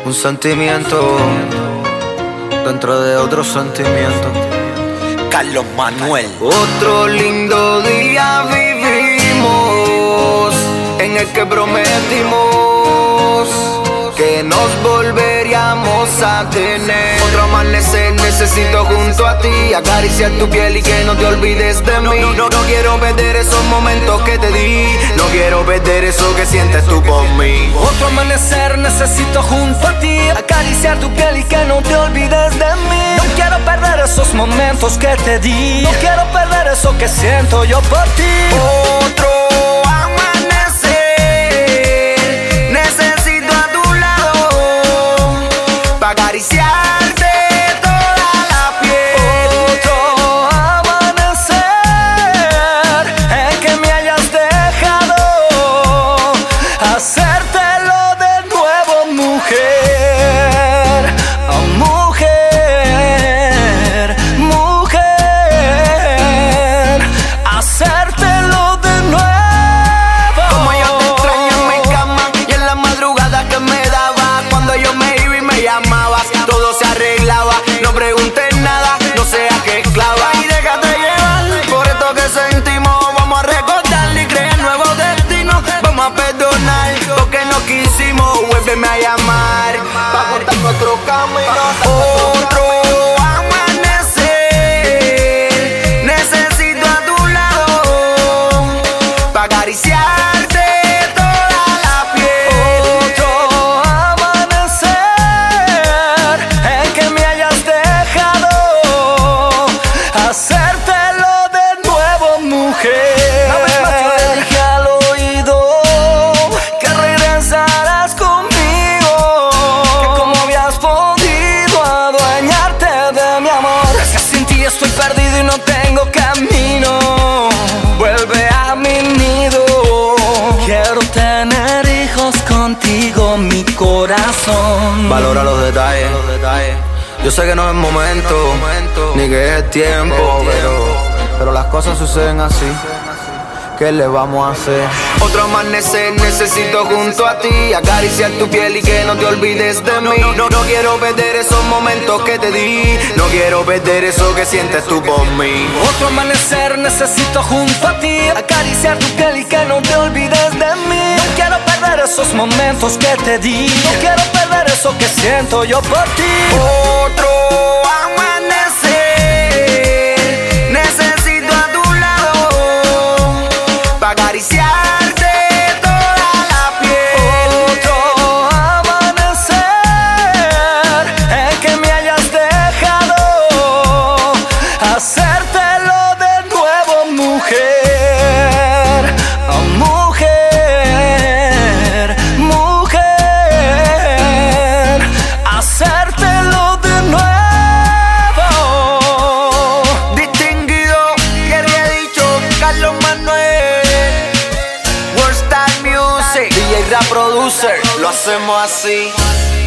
Un sentimiento dentro de otro sentimiento. Carlos Manuel. Otro lindo día vivimos, en el que prometimos que nos volveríamos a tener. Otro amanecer necesito junto a ti, acariciar tu piel y que no te olvides de mí. No quiero perder esos momentos que te di, no quiero perder eso que sientes tú por mí. Otro amanecer necesito junto a ti, acariciar tu piel y que no te olvides de mí. No quiero perder esos momentos que te di, no quiero perder eso que siento yo por ti. Otro amanecer necesito a tu lado para acariciarte toda la piel. Otro amanecer en que me hayas dejado, hacértelo de nuevo, mujer. Oh, mujer, mujer, hacértelo de nuevo. Como yo te extraño en mi cama y en la madrugada que me daba, cuando yo me iba y me llamabas, todo se arreglaba. No preguntes nada, no seas que esclava. Y déjate llevar por esto que sentimos. Vamos a recordar y crear nuevos destinos. Vamos a perdonar porque no quisimos. Vuélveme a llamar para contar nuestro camino. Otro amanecer necesito a tu lado para acariciarte toda la piel. Otro amanecer en que me hayas dejado, hacértelo de nuevo, mujer. Una vez más yo le dije al oído que regresarás conmigo, que cómo habías podido adueñarte de mi amor. Es que sin ti estoy perdido y no tengo camino. Vuelve a mi nido. Quiero tener hijos contigo, mi corazón. Valora los detalles. Yo sé que no es momento, ni que es el tiempo, pero las cosas suceden así. ¿Qué le vamos a hacer? Otro amanecer necesito junto a ti, acariciar tu piel y que no te olvides de mí. No quiero perder esos momentos que te di, no quiero perder eso que sientes tú por mí. Otro amanecer necesito junto a ti, acariciar tu piel y que no te olvides de mí. No quiero perder esos momentos que te di, no quiero perder eso que siento yo por ti. Otro amanecer necesito a tu lado para acariciarte toda la piel. Otro amanecer en que me hayas dejado, hacértelo de nuevo, mujer. Oh, mujer, mujer, hacértelo de nuevo. Distinguido, que había dicho Carlos Manuel, World Star Music, DJ Rap Producer, lo hacemos así.